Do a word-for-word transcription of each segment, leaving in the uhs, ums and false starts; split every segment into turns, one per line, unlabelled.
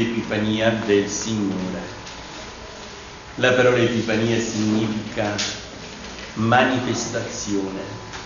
l'Epifania del Signore. La parola Epifania significa manifestazione.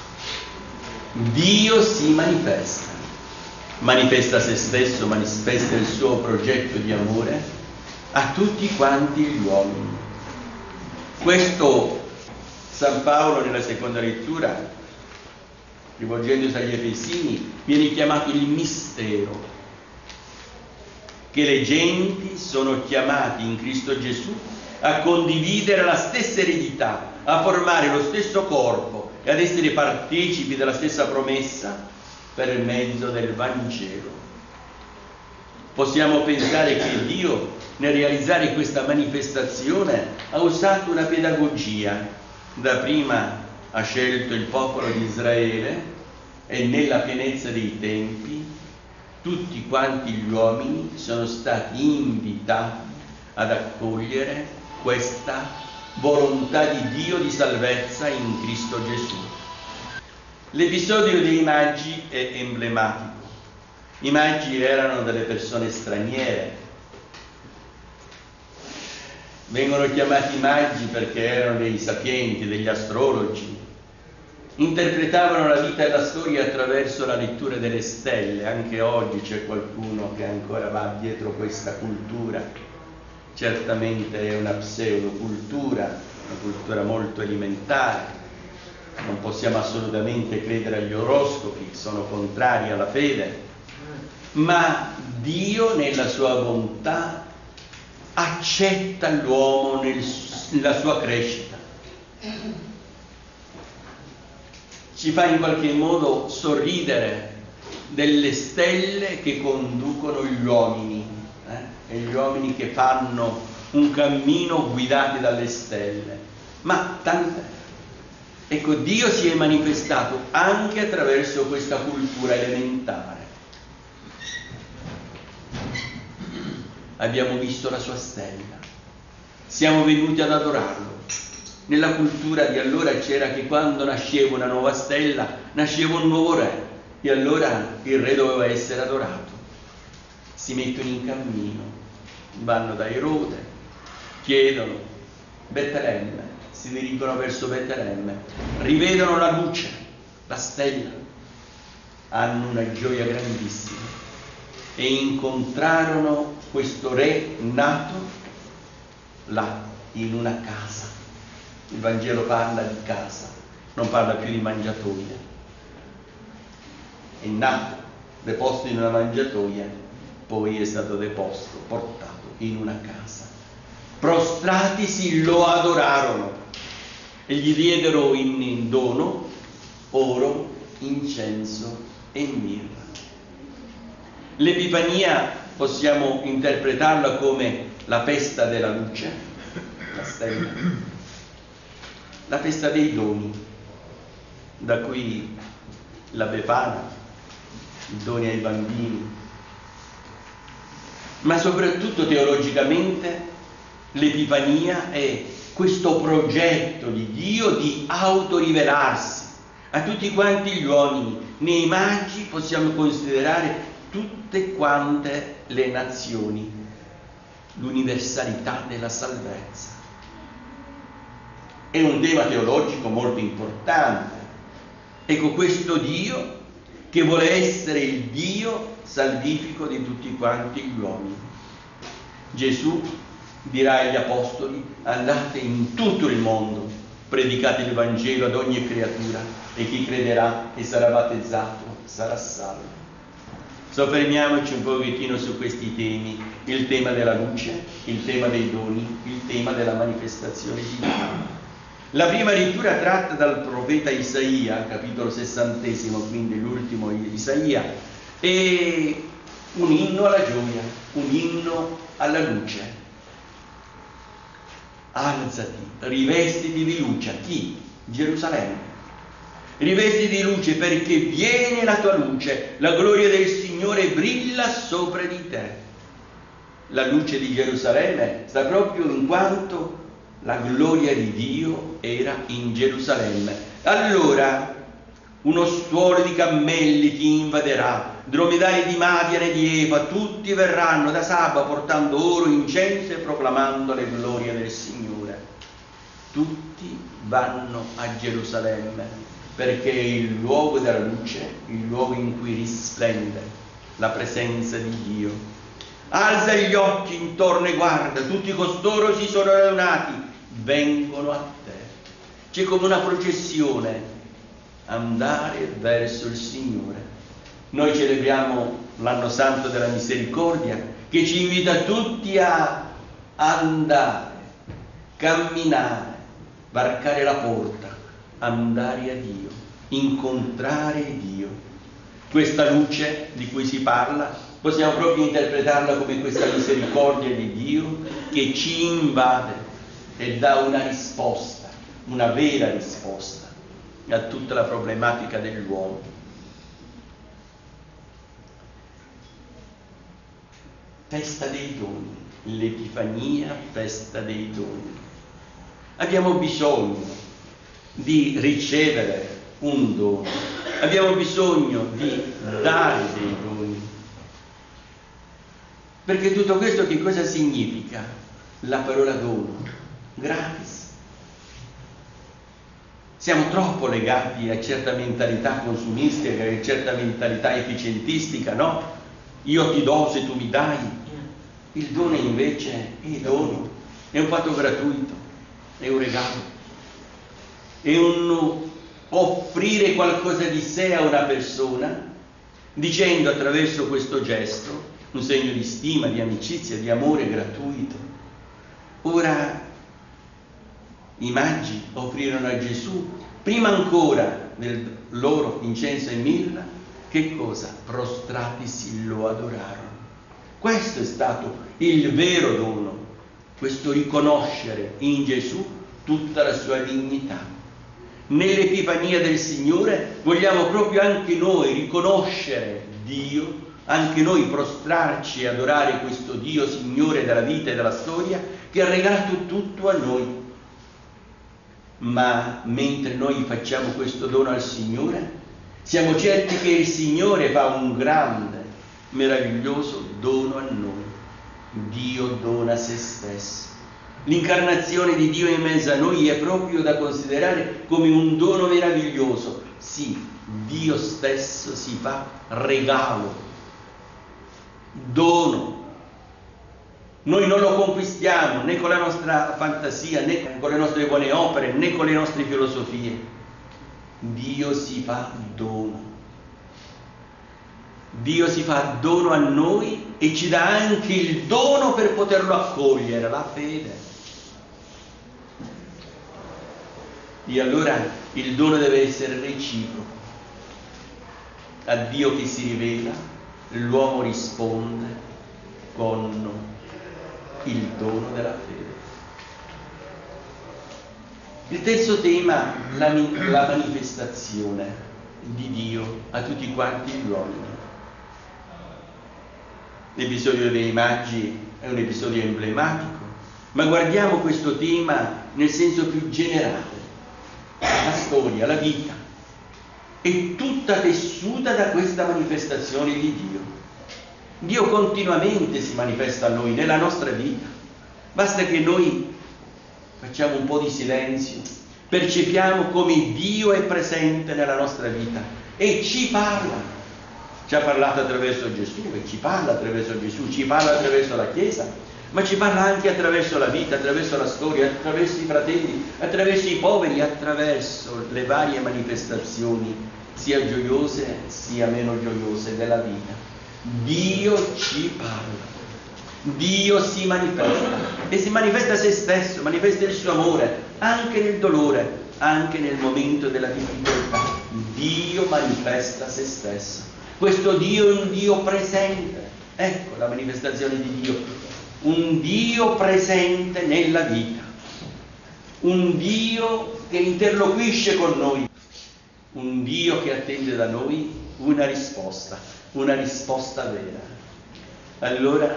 Dio si manifesta, manifesta se stesso, manifesta il suo progetto di amore a tutti quanti gli uomini. Questo San Paolo nella seconda lettura, rivolgendosi agli Efesini, viene chiamato il mistero, che le genti sono chiamati in Cristo Gesù a condividere la stessa eredità, a formare lo stesso corpo e ad essere partecipi della stessa promessa per mezzo del Vangelo. Possiamo pensare che Dio, nel realizzare questa manifestazione, ha usato una pedagogia. Dapprima ha scelto il popolo di Israele e nella pienezza dei tempi tutti quanti gli uomini sono stati invitati ad accogliere questa volontà di Dio di salvezza in Cristo Gesù. L'episodio dei magi è emblematico. I magi erano delle persone straniere. Vengono chiamati magi perché erano dei sapienti, degli astrologi. Interpretavano la vita e la storia attraverso la lettura delle stelle. Anche oggi c'è qualcuno che ancora va dietro questa cultura. Certamente è una pseudocultura, una cultura molto elementare. Non possiamo assolutamente credere agli oroscopi, sono contrari alla fede. Ma Dio, nella sua bontà, accetta l'uomo nel, nella sua crescita. Ci fa in qualche modo sorridere delle stelle che conducono gli uomini, eh? e gli uomini che fanno un cammino guidati dalle stelle. Ma tant'è. Ecco, Dio si è manifestato anche attraverso questa cultura elementare. Abbiamo visto la sua stella, siamo venuti ad adorarlo. Nella cultura di allora c'era che quando nasceva una nuova stella, nasceva un nuovo re, e allora il re doveva essere adorato. Si mettono in cammino, vanno da Erode, chiedono Betlemme, si dirigono verso Betlemme, rivedono la luce, la stella, hanno una gioia grandissima e incontrarono questo re nato là, in una casa. Il Vangelo parla di casa, non parla più di mangiatoia. È nato, deposto in una mangiatoia, poi è stato deposto, portato in una casa. Prostratisi lo adorarono e gli diedero in dono oro, incenso e mirra. L'Epifania possiamo interpretarla come la festa della luce, la stella, la festa dei doni, da qui la Befana, i doni ai bambini, ma soprattutto teologicamente l'Epifania è questo progetto di Dio di autorivelarsi a tutti quanti gli uomini. Nei magi possiamo considerare tutte quante le nazioni, l'universalità della salvezza. È un tema teologico molto importante. Ecco, questo Dio che vuole essere il Dio salvifico di tutti quanti gli uomini. Gesù dirà agli apostoli: andate in tutto il mondo, predicate il Vangelo ad ogni creatura, e chi crederà e sarà battezzato sarà salvo. Soffermiamoci un pochettino su questi temi: il tema della luce, il tema dei doni, il tema della manifestazione divina. La prima lettura tratta dal profeta Isaia, capitolo sessantesimo, quindi l'ultimo Isaia, è un inno alla gioia, un inno alla luce. Alzati, rivestiti di luce. A chi? Gerusalemme. Rivestiti di luce perché viene la tua luce, la gloria del Signore brilla sopra di te. La luce di Gerusalemme sta proprio in quanto la gloria di Dio era in Gerusalemme. Allora uno stuolo di cammelli ti invaderà, dromedari di Madian e di Eva, tutti verranno da Saba portando oro, incenso e proclamando le glorie del Signore. Tutti vanno a Gerusalemme perché è il luogo della luce, il luogo in cui risplende la presenza di Dio. Alza gli occhi intorno e guarda, tutti costoro si sono radunati, vengono a te. C'è come una processione, andare verso il Signore. Noi celebriamo l'anno santo della misericordia che ci invita tutti a andare, camminare, varcare la porta, andare a Dio, incontrare Dio. Questa luce di cui si parla possiamo proprio interpretarla come questa misericordia di Dio che ci invade e dà una risposta, una vera risposta a tutta la problematica dell'uomo. Festa dei doni, l'Epifania, festa dei doni. Abbiamo bisogno di ricevere un dono, abbiamo bisogno di dare dei doni. Perché tutto questo che cosa significa? La parola dono, gratis. Siamo troppo legati a certa mentalità consumistica, a certa mentalità efficientistica, no? Io ti do se tu mi dai. Il dono invece è dono, è un fatto gratuito, è un regalo, è un offrire qualcosa di sé a una persona, dicendo attraverso questo gesto un segno di stima, di amicizia, di amore gratuito. Ora i magi offrirono a Gesù, prima ancora del loro incenso e mirra, che cosa? Prostratisi lo adorarono. Questo è stato il vero dono, questo riconoscere in Gesù tutta la sua dignità. Nell'Epifania del Signore vogliamo proprio anche noi riconoscere Dio, anche noi prostrarci e adorare questo Dio Signore della vita e della storia che ha regalato tutto a noi. Ma mentre noi facciamo questo dono al Signore, siamo certi che il Signore fa un grande, meraviglioso dono a noi. Dio dona se stesso. L'incarnazione di Dio in mezzo a noi è proprio da considerare come un dono meraviglioso. Sì, Dio stesso si fa regalo, dono. Noi non lo conquistiamo né con la nostra fantasia, né con le nostre buone opere, né con le nostre filosofie. Dio si fa dono. Dio si fa dono a noi e ci dà anche il dono per poterlo accogliere, la fede. E allora il dono deve essere reciproco. A Dio che si rivela, l'uomo risponde con il dono della fede. Il terzo tema, la, la manifestazione di Dio a tutti quanti gli uomini. L'episodio dei magi è un episodio emblematico, ma guardiamo questo tema nel senso più generale. La storia, la vita, è tutta tessuta da questa manifestazione di Dio. Dio continuamente si manifesta a noi nella nostra vita. Basta che noi facciamo un po' di silenzio, percepiamo come Dio è presente nella nostra vita e ci parla. Ci ha parlato attraverso Gesù e ci parla attraverso Gesù, ci parla attraverso la Chiesa, ma ci parla anche attraverso la vita, attraverso la storia, attraverso i fratelli, attraverso i poveri, attraverso le varie manifestazioni, sia gioiose sia meno gioiose della vita. Dio ci parla, Dio si manifesta e si manifesta se stesso, manifesta il suo amore anche nel dolore, anche nel momento della difficoltà. Dio manifesta se stesso. Questo Dio è un Dio presente. Ecco la manifestazione di Dio. Un Dio presente nella vita. Un Dio che interloquisce con noi. Un Dio che attende da noi una risposta. Una risposta vera. Allora,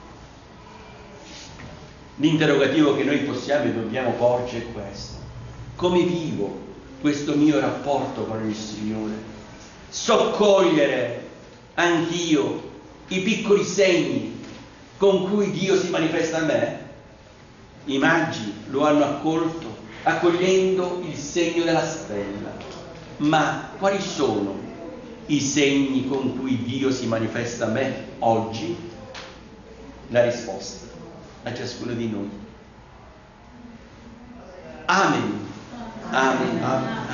l'interrogativo che noi possiamo e dobbiamo porci è questo. Come vivo questo mio rapporto con il Signore? So cogliere anch'io i piccoli segni con cui Dio si manifesta a me? I magi lo hanno accolto accogliendo il segno della stella. Ma quali sono i segni con cui Dio si manifesta a me oggi? La risposta a ciascuno di noi. Amen. Amen. Amen.